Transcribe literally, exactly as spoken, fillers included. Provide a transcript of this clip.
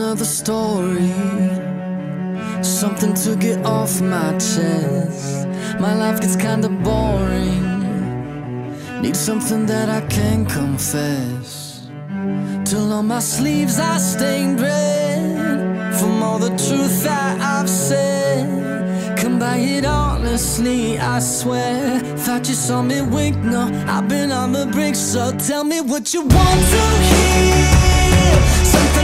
another story, something to get off my chest. My life gets kinda boring, need something that I can confess. Till on my sleeves I stained red from all the truth that I've said. Come by it honestly, I swear. Thought you saw me wink, no, I've been on the brink. So tell me what you want to hear, something